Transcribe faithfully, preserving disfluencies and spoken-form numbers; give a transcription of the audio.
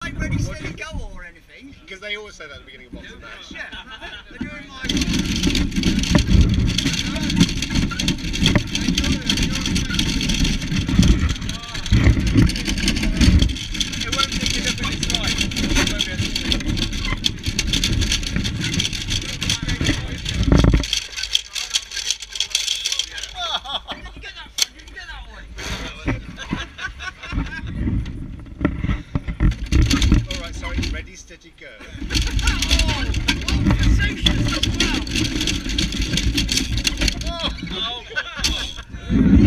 Like ready, steady, go or anything. Because they always say that at the beginning of boxing match. Yeah, they're doing my It won't pick it up in its life. It won't be able to see. Did you get that one? Did you get that one? Alright, sorry, ready, steady, go. Oh, oh, facetious as well. Oh, Oh,